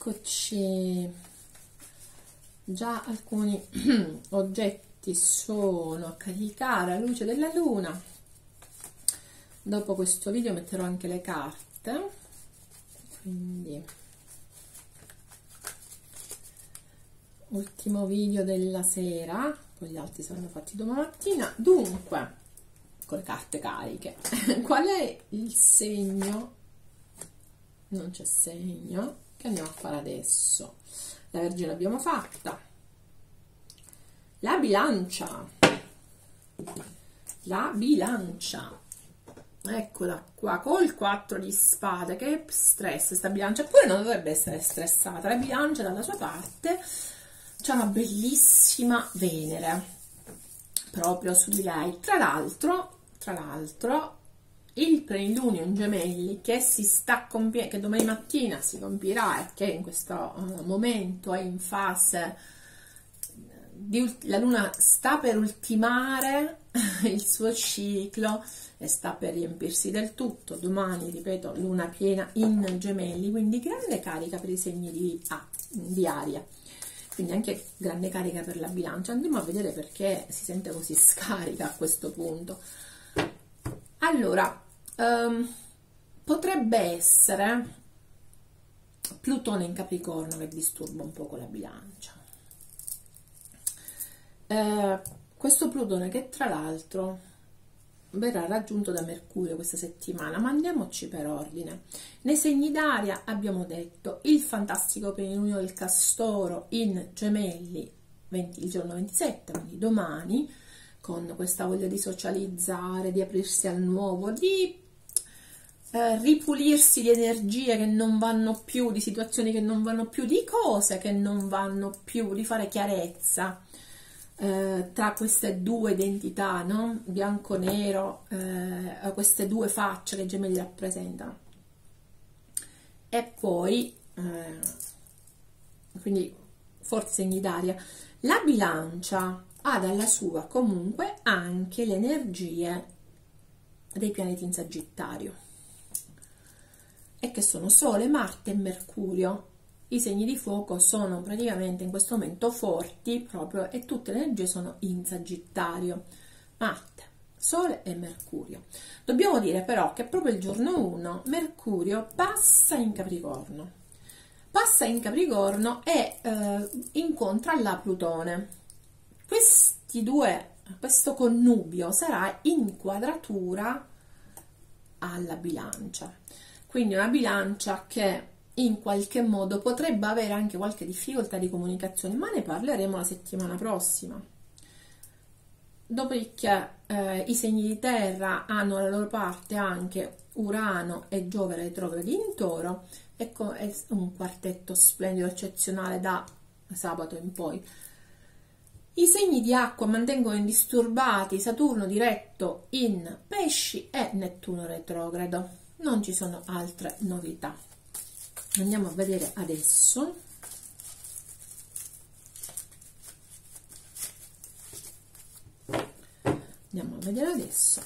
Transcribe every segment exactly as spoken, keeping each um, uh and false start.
Eccoci, già alcuni oggetti sono a caricare alla luce della luna. Dopo questo video metterò anche le carte, quindi ultimo video della sera, poi gli altri saranno fatti domani mattina. Dunque, con le carte cariche, qual è il segno? Non c'è segno. Che andiamo a fare adesso? La Vergine l'abbiamo fatta. La bilancia. La bilancia. Eccola qua, col quattro di spade. Che stress sta bilancia. Eppure non dovrebbe essere stressata. La bilancia dalla sua parte c'è una bellissima Venere proprio su di lei. Tra l'altro, tra l'altro, il plenilunio in Gemelli che si sta compiendo, che domani mattina si compierà e che in questo uh, momento è in fase di, la luna sta per ultimare il suo ciclo e sta per riempirsi del tutto. Domani, ripeto, luna piena in Gemelli, quindi grande carica per i segni di, ah, di aria, quindi anche grande carica per la bilancia. Andiamo a vedere perché si sente così scarica a questo punto. Allora, Um, potrebbe essere Plutone in Capricorno che disturba un poco la bilancia. Uh, questo Plutone che tra l'altro verrà raggiunto da Mercurio questa settimana, ma andiamoci per ordine. Nei segni d'aria abbiamo detto il fantastico plenilunio del Castoro in Gemelli venti, il giorno ventisette, quindi domani, con questa voglia di socializzare, di aprirsi al nuovo, di Eh, ripulirsi di energie che non vanno più, di situazioni che non vanno più, di cose che non vanno più, di fare chiarezza eh, tra queste due identità, no? Bianco-nero, eh, queste due facce che i Gemelli rappresentano. E poi, eh, quindi forti segni d'aria. La bilancia ha dalla sua comunque anche le energie dei pianeti in Sagittario, e che sono Sole, Marte e Mercurio. I segni di fuoco sono praticamente in questo momento forti proprio, e tutte le energie sono in Sagittario, Marte, Sole e Mercurio. Dobbiamo dire però che proprio il giorno uno Mercurio passa in Capricorno, passa in Capricorno e eh, incontra la Plutone. Questi due, questo connubio sarà in quadratura alla bilancia. Quindi una bilancia che in qualche modo potrebbe avere anche qualche difficoltà di comunicazione, ma ne parleremo la settimana prossima. Dopodiché eh, i segni di terra hanno alla loro parte anche Urano e Giove retrogradi in Toro, ecco, è un quartetto splendido, eccezionale da sabato in poi. I segni di acqua mantengono indisturbati Saturno diretto in Pesci e Nettuno retrogrado. Non ci sono altre novità. Andiamo a vedere adesso. Andiamo a vedere adesso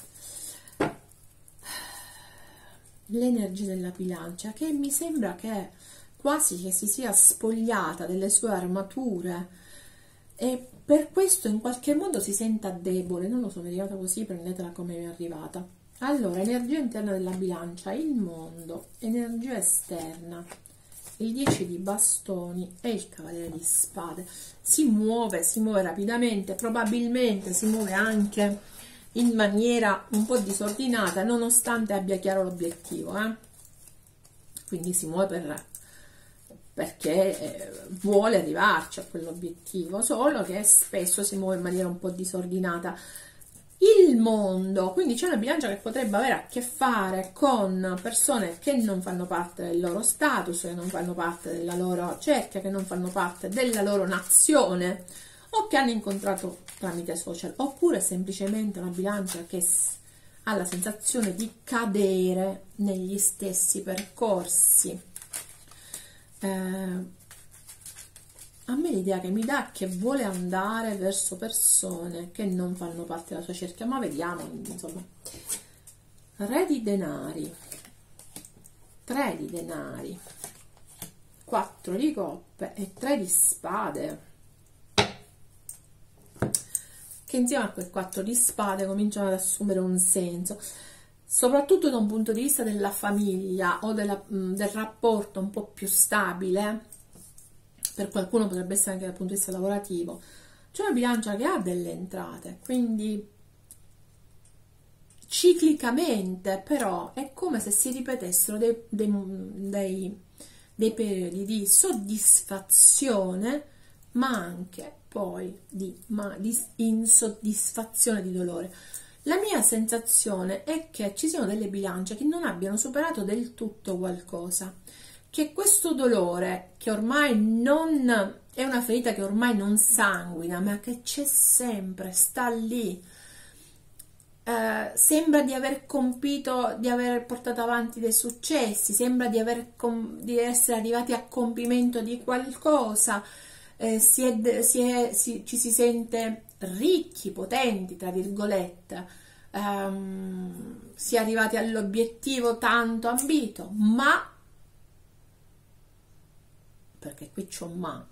l'energia della bilancia, che mi sembra che quasi che si sia spogliata delle sue armature e per questo in qualche modo si senta debole. Non lo so, vediate così, prendetela come è arrivata. Allora, energia interna della bilancia, il mondo, energia esterna, il dieci di bastoni e il cavaliere di spade. Si muove, si muove rapidamente, probabilmente si muove anche in maniera un po' disordinata, nonostante abbia chiaro l'obiettivo, eh? Quindi si muove per, perché eh, vuole arrivarci a quell'obiettivo, solo che spesso si muove in maniera un po' disordinata. Il mondo, quindi c'è una bilancia che potrebbe avere a che fare con persone che non fanno parte del loro status, che non fanno parte della loro cerchia, che non fanno parte della loro nazione, o che hanno incontrato tramite social, oppure semplicemente una bilancia che ha la sensazione di cadere negli stessi percorsi. Eh, a me l'idea che mi dà è che vuole andare verso persone che non fanno parte della sua cerchia, ma vediamo, insomma. Re di denari, tre di denari, quattro di coppe e tre di spade, che insieme a quel quattro di spade cominciano ad assumere un senso, soprattutto da un punto di vista della famiglia o della, del rapporto un po' più stabile. Per qualcuno potrebbe essere anche dal punto di vista lavorativo. C'è una bilancia che ha delle entrate, quindi ciclicamente però è come se si ripetessero dei, dei, dei, dei periodi di soddisfazione, ma anche poi di, ma, di insoddisfazione, di dolore. La mia sensazione è che ci siano delle bilance che non abbiano superato del tutto qualcosa, che questo dolore, che ormai non è una ferita che ormai non sanguina, ma che c'è sempre, sta lì, eh, sembra di aver compito, di aver portato avanti dei successi, sembra di, aver di essere arrivati a compimento di qualcosa, eh, si è, si è, si, ci si sente ricchi, potenti, tra virgolette, um, si è arrivati all'obiettivo tanto ambito, ma, perché qui c'è un ma,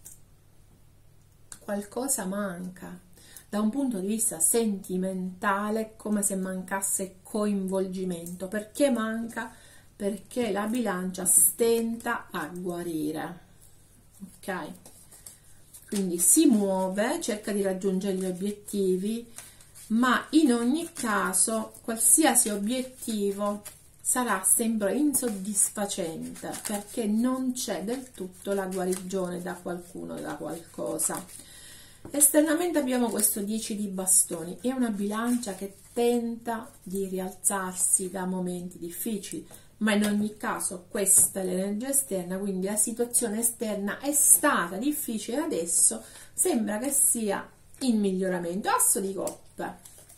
qualcosa manca. Da un punto di vista sentimentale, come se mancasse coinvolgimento. Perché manca? Perché la bilancia stenta a guarire, ok? Quindi si muove, cerca di raggiungere gli obiettivi, ma in ogni caso qualsiasi obiettivo sarà sempre insoddisfacente, perché non c'è del tutto la guarigione da qualcuno, da qualcosa. Esternamente abbiamo questo dieci di bastoni, è una bilancia che tenta di rialzarsi da momenti difficili, ma in ogni caso questa è l'energia esterna, quindi la situazione esterna è stata difficile, adesso sembra che sia in miglioramento. Asso di coppe,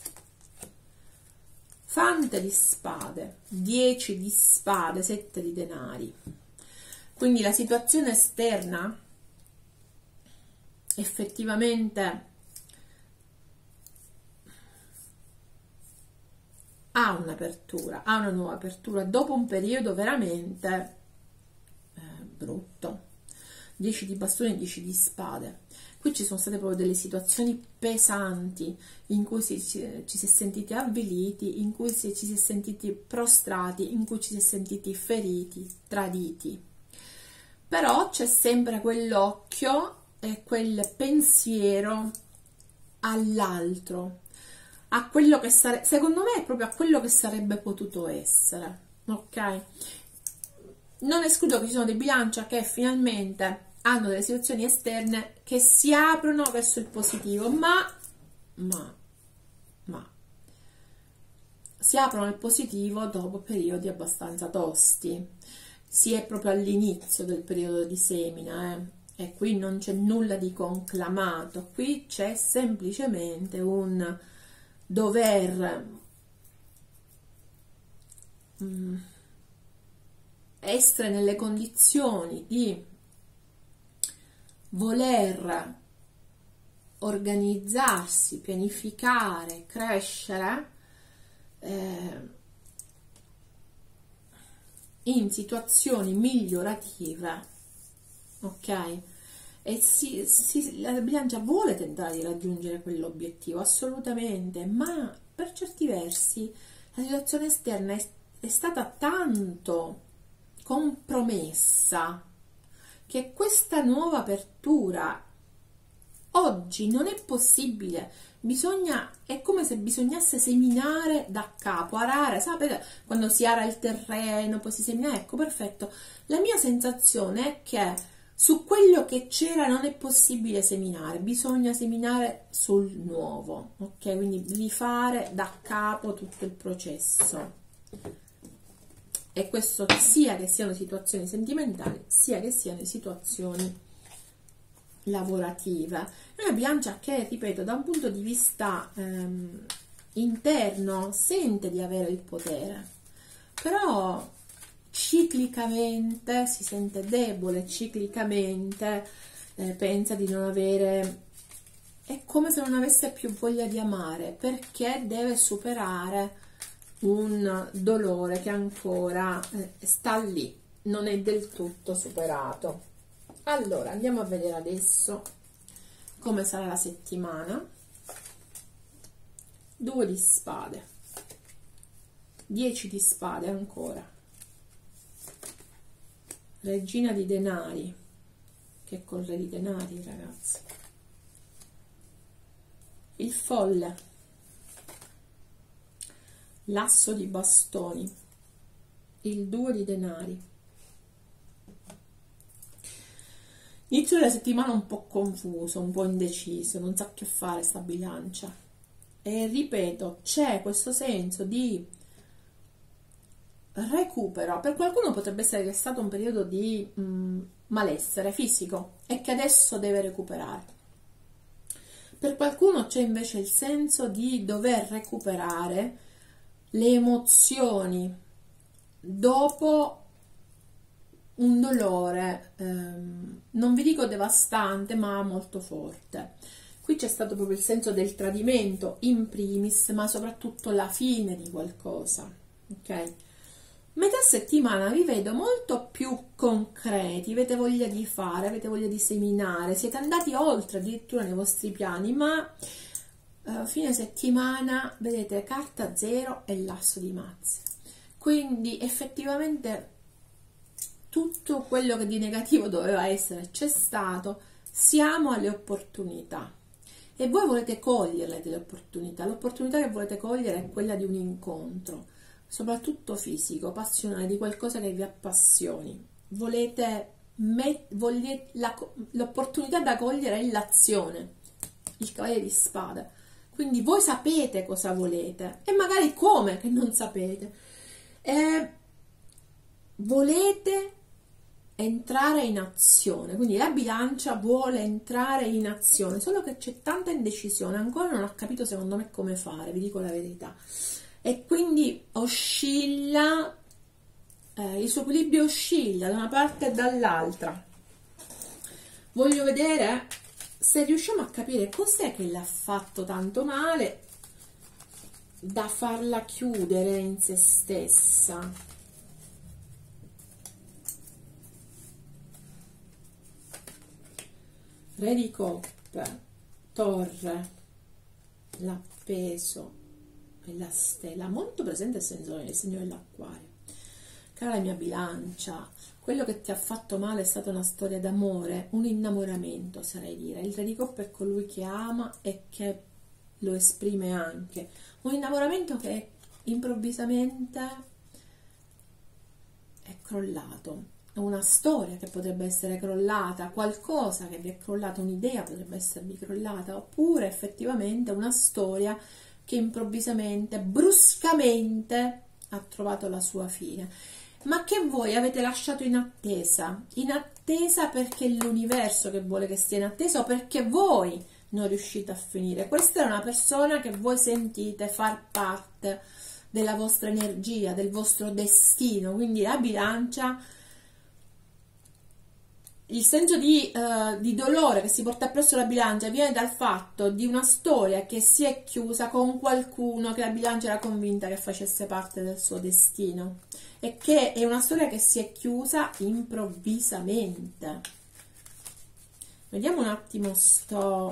fante di spade, dieci di spade, sette di denari. Quindi la situazione esterna effettivamente ha un'apertura, ha una nuova apertura dopo un periodo veramente eh, brutto. dieci di bastoni e dieci di spade. Qui ci sono state proprio delle situazioni pesanti in cui si, ci, ci si è sentiti avviliti, in cui si, ci si è sentiti prostrati, in cui ci si è sentiti feriti, traditi. Però c'è sempre quell'occhio e quel pensiero all'altro, a quello che sarebbe, secondo me è proprio a quello che sarebbe potuto essere, ok? Non escludo che ci sono dei bilancia che finalmente hanno delle situazioni esterne che si aprono verso il positivo, ma ma ma si aprono al positivo dopo periodi abbastanza tosti. Si è proprio all'inizio del periodo di semina, eh? E qui non c'è nulla di conclamato, qui c'è semplicemente un dover mm, essere nelle condizioni di voler organizzarsi, pianificare, crescere eh, in situazioni migliorative, ok? E si, si, la bilancia vuole tentare di raggiungere quell'obiettivo, assolutamente, ma per certi versi la situazione esterna è, è stata tanto compromessa che questa nuova apertura oggi non è possibile. Bisogna, è come se bisognasse seminare da capo, arare, sapete quando si ara il terreno, poi si semina, ecco, perfetto. La mia sensazione è che su quello che c'era non è possibile seminare, bisogna seminare sul nuovo, ok? Quindi rifare da capo tutto il processo. E questo sia che siano situazioni sentimentali, sia che siano situazioni lavorative. È una bilancia che, ripeto, da un punto di vista ehm, interno sente di avere il potere, però ciclicamente si sente debole, ciclicamente eh, pensa di non avere, è come se non avesse più voglia di amare, perché deve superare un dolore che ancora eh, sta lì, non è del tutto superato. Allora, andiamo a vedere adesso come sarà la settimana. Due di spade, dieci di spade ancora, regina di denari, che col re di denari, ragazzi, il folle, l'asso di bastoni, il due di denari. Inizio della settimana un po' confuso, un po' indeciso, non sa che fare sta bilancia. E ripeto, c'è questo senso di recupero. Per qualcuno potrebbe essere che è stato un periodo di mh, malessere fisico e che adesso deve recuperare. Per qualcuno c'è invece il senso di dover recuperare le emozioni dopo un dolore, ehm, non vi dico devastante, ma molto forte. Qui c'è stato proprio il senso del tradimento in primis, ma soprattutto la fine di qualcosa, ok? Metà settimana vi vedo molto più concreti, avete voglia di fare, avete voglia di seminare, siete andati oltre addirittura nei vostri piani, ma eh, fine settimana vedete carta zero e l'asso di mazze. Quindi effettivamente tutto quello che di negativo doveva essere c'è stato, siamo alle opportunità e voi volete coglierle delle opportunità. L'opportunità che volete cogliere è quella di un incontro, soprattutto fisico, passionale, di qualcosa che vi appassioni. Volete, volete l'opportunità da cogliere è l'azione, il cavaliere di spade. Quindi voi sapete cosa volete e magari come che non sapete. E volete entrare in azione, quindi la bilancia vuole entrare in azione, solo che c'è tanta indecisione, ancora non ho capito secondo me come fare, vi dico la verità, e quindi oscilla, eh, il suo equilibrio oscilla da una parte e dall'altra. Voglio vedere se riusciamo a capire cos'è che l'ha fatto tanto male da farla chiudere in se stessa. Re di coppe, torre, l'appeso e la stella, molto presente il segno, il segno dell'acquario. Cara mia bilancia, quello che ti ha fatto male è stata una storia d'amore, un innamoramento, sarei dire. Il re di coppe è colui che ama e che lo esprime anche. Un innamoramento che improvvisamente è crollato. Una storia che potrebbe essere crollata, qualcosa che vi è crollato, un'idea potrebbe esservi crollata, oppure effettivamente una storia che improvvisamente, bruscamente ha trovato la sua fine, ma che voi avete lasciato in attesa, in attesa perché è l'universo che vuole che stia in attesa o perché voi non riuscite a finire. Questa è una persona che voi sentite far parte della vostra energia, del vostro destino, quindi la bilancia. Il senso di, uh, di dolore che si porta appresso la bilancia viene dal fatto di una storia che si è chiusa con qualcuno che la bilancia era convinta che facesse parte del suo destino e che è una storia che si è chiusa improvvisamente. Vediamo un attimo sto,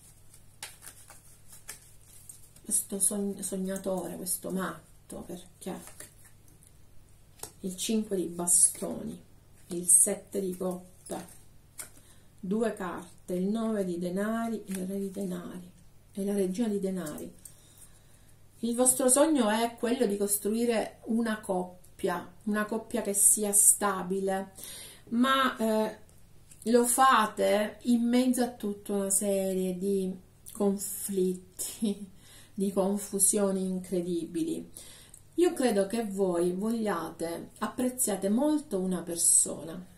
questo sognatore, questo matto, perché il cinque di bastoni, il sette di coppe, due carte, il nove di denari, il re di denari e la regina di denari. Il vostro sogno è quello di costruire una coppia, una coppia che sia stabile, ma eh, lo fate in mezzo a tutta una serie di conflitti, di confusioni incredibili. Io credo che voi vogliate, apprezziate molto una persona,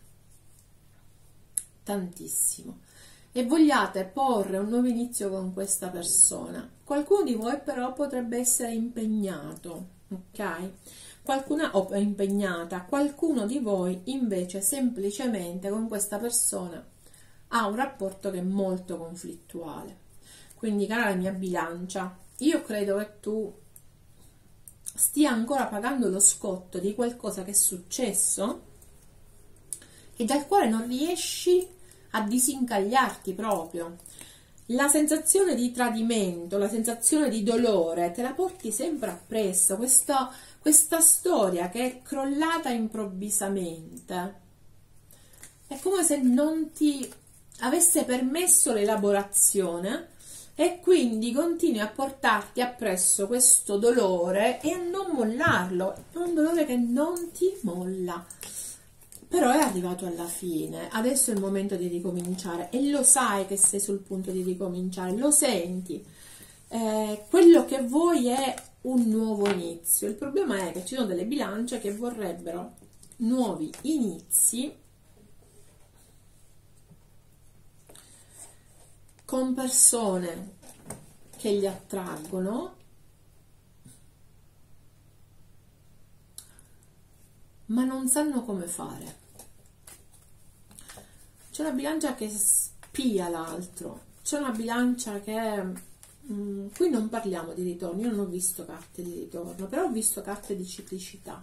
tantissimo, e vogliate porre un nuovo inizio con questa persona. Qualcuno di voi però potrebbe essere impegnato, ok? Qualcuna o è impegnata, qualcuno di voi invece semplicemente con questa persona ha un rapporto che è molto conflittuale. Quindi, cara mia bilancia, io credo che tu stia ancora pagando lo scotto di qualcosa che è successo e dal quale non riesci a disincagliarti proprio. La sensazione di tradimento, la sensazione di dolore te la porti sempre appresso, questa, questa storia che è crollata improvvisamente. È come se non ti avesse permesso l'elaborazione e quindi continui a portarti appresso questo dolore e a non mollarlo. È un dolore che non ti molla. Però è arrivato alla fine, adesso è il momento di ricominciare e lo sai che sei sul punto di ricominciare, lo senti. Eh, quello che vuoi è un nuovo inizio. Il problema è che ci sono delle bilance che vorrebbero nuovi inizi con persone che li attraggono, ma non sanno come fare. C'è una bilancia che spia l'altro, c'è una bilancia che mh, qui non parliamo di ritorno, io non ho visto carte di ritorno, però ho visto carte di ciclicità.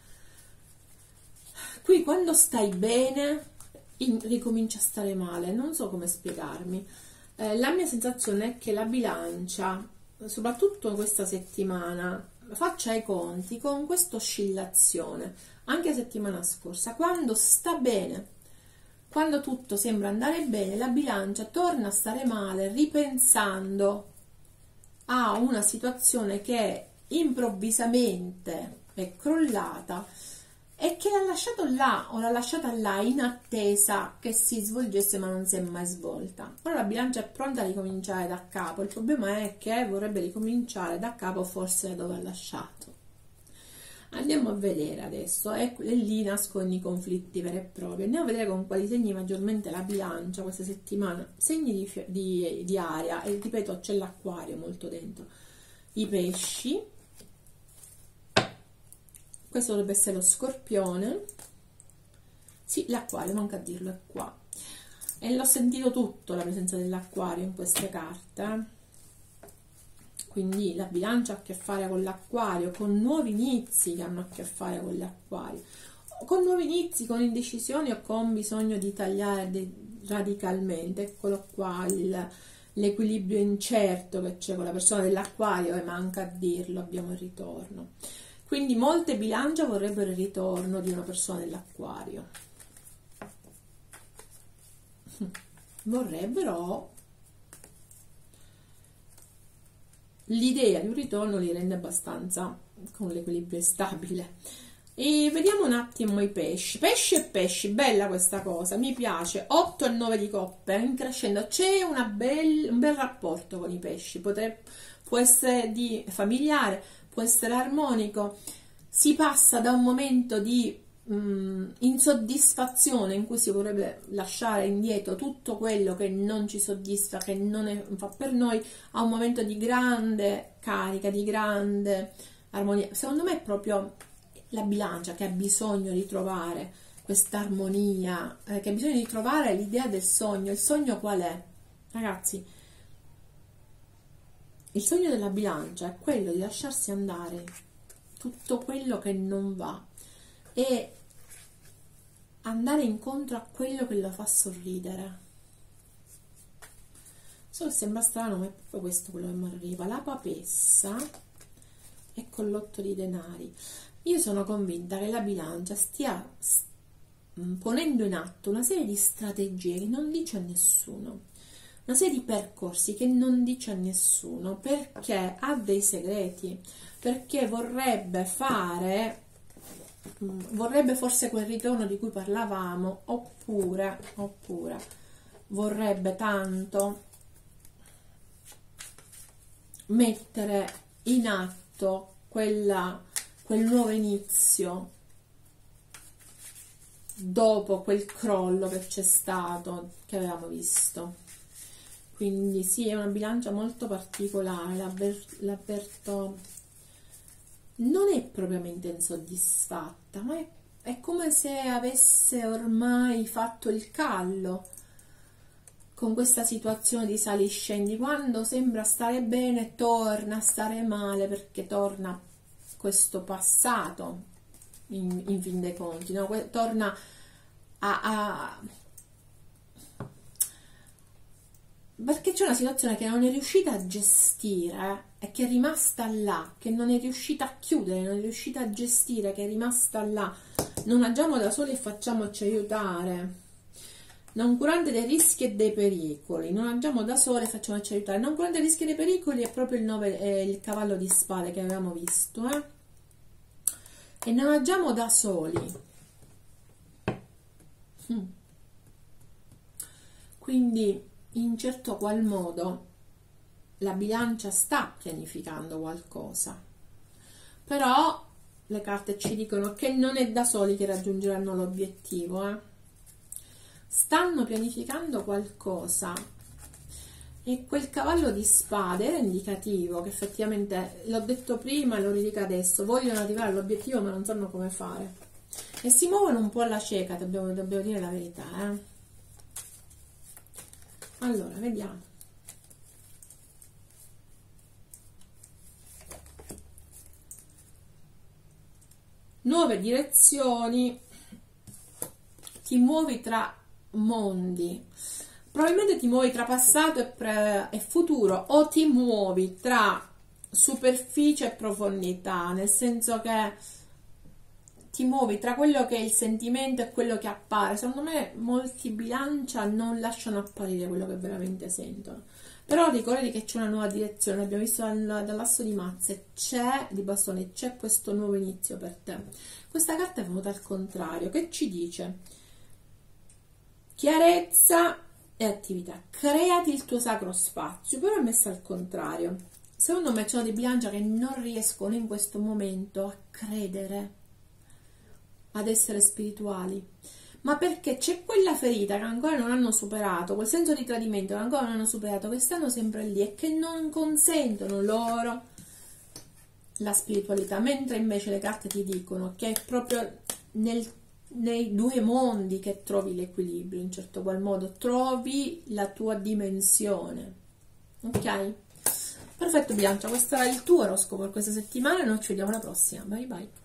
Qui quando stai bene in, ricomincia a stare male, non so come spiegarmi. Eh, la mia sensazione è che la bilancia, soprattutto questa settimana, faccia i conti con questa oscillazione. Anche la settimana scorsa, quando sta bene, quando tutto sembra andare bene, la bilancia torna a stare male ripensando a una situazione che improvvisamente è crollata e che l'ha lasciato là o l'ha lasciata là in attesa che si svolgesse, ma non si è mai svolta. Ora la bilancia è pronta a ricominciare da capo, il problema è che vorrebbe ricominciare da capo forse da dove ha lasciato. Andiamo a vedere adesso, e lì nascono i conflitti veri e propri. Andiamo a vedere con quali segni maggiormente la bilancia questa settimana. Segni di, di, di aria, e ripeto, c'è l'acquario molto dentro. I pesci, questo dovrebbe essere lo scorpione, sì, l'acquario, manca a dirlo, è qua. E l'ho sentito tutto, la presenza dell'acquario in queste carte. Quindi la bilancia ha a che fare con l'acquario, con nuovi inizi che hanno a che fare con l'acquario, con nuovi inizi, con indecisioni o con bisogno di tagliare radicalmente. Eccolo qua, l'equilibrio incerto che c'è con la persona dell'acquario, e manca a dirlo, abbiamo il ritorno. Quindi molte bilance vorrebbero il ritorno di una persona dell'acquario. Vorrebbero... L'idea di un ritorno li rende abbastanza con l'equilibrio stabile. E vediamo un attimo i pesci. Pesci e pesci, bella questa cosa, mi piace. otto e nove di coppe, in crescendo. C'è una bel, un bel rapporto con i pesci. Potrebbe, può essere di familiare, può essere armonico. Si passa da un momento di mh, insoddisfazione in cui si vorrebbe lasciare indietro tutto quello che non ci soddisfa, che non è, fa per noi, a un momento di grande carica, di grande armonia. Secondo me è proprio la bilancia che ha bisogno di trovare questa armonia, eh, che ha bisogno di trovare l'idea del sogno. Il sogno qual è? Ragazzi, il sogno della bilancia è quello di lasciarsi andare tutto quello che non va e andare incontro a quello che lo fa sorridere. So che sembra strano, ma è proprio questo quello che mi arriva. La papessa e con l'otto di denari. Io sono convinta che la bilancia stia ponendo in atto una serie di strategie che non dice a nessuno, una serie di percorsi che non dice a nessuno, perché ha dei segreti, perché vorrebbe fare, vorrebbe forse quel ritorno di cui parlavamo, oppure, oppure vorrebbe tanto mettere in atto quella, quel nuovo inizio dopo quel crollo che c'è stato, che avevamo visto. Quindi sì, è una bilancia molto particolare, l'avverto, non è propriamente insoddisfatta, ma è, è come se avesse ormai fatto il callo con questa situazione di sali scendi. Quando sembra stare bene torna a stare male, perché torna questo passato in, in fin dei conti, no? Torna a, a perché c'è una situazione che non è riuscita a gestire e che è rimasta là, che non è riuscita a chiudere, non è riuscita a gestire, che è rimasta là. Non agiamo da soli e facciamoci aiutare. Non curante dei rischi e dei pericoli. Non agiamo da soli e facciamoci aiutare. Non curante dei rischi e dei pericoli è proprio il, nove, eh, il cavallo di spade che avevamo visto. Eh? E non agiamo da soli. Mm. Quindi, in certo qual modo, la bilancia sta pianificando qualcosa. Però le carte ci dicono che non è da soli che raggiungeranno l'obiettivo. Eh? Stanno pianificando qualcosa. E quel cavallo di spade era indicativo che effettivamente, l'ho detto prima e lo ridico adesso, vogliono arrivare all'obiettivo ma non sanno come fare. E si muovono un po' alla cieca, dobbiamo, dobbiamo dire la verità. Eh? Allora, vediamo. Nuove direzioni, ti muovi tra mondi, probabilmente ti muovi tra passato e, pre e futuro, o ti muovi tra superficie e profondità, nel senso che ti muovi tra quello che è il sentimento e quello che appare. Secondo me molti bilancia non lasciano apparire quello che veramente sentono. Però ricordati che c'è una nuova direzione, l'abbiamo visto dal, dall'asso di mazze, c'è di bastoni, c'è questo nuovo inizio per te. Questa carta è venuta al contrario, che ci dice? Chiarezza e attività, creati il tuo sacro spazio, però è messa al contrario. Secondo me ci sono dei bilancia che non riescono in questo momento a credere, ad essere spirituali, ma perché c'è quella ferita che ancora non hanno superato, quel senso di tradimento che ancora non hanno superato, che stanno sempre lì e che non consentono loro la spiritualità, mentre invece le carte ti dicono che è proprio nel, nei due mondi che trovi l'equilibrio, in certo qual modo trovi la tua dimensione. Ok? Perfetto bilancia, questo era il tuo oroscopo per questa settimana e noi ci vediamo alla prossima. Bye bye.